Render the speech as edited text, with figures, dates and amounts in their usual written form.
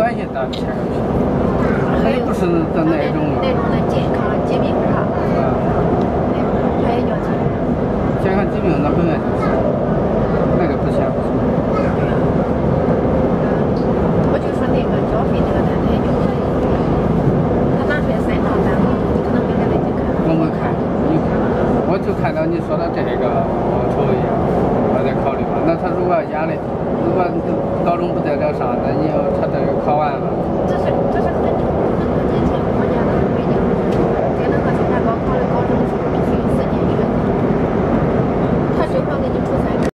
短信打签上去，那也不是的那种嘛。 那种的健康疾病是吧？他也叫健康疾病那本来就是，那个不签不行。 我就说那个交费那个单，他也就可以。他拿出来3张单，你可能没来得及看。 我没看，你看，我就看到你说的这个。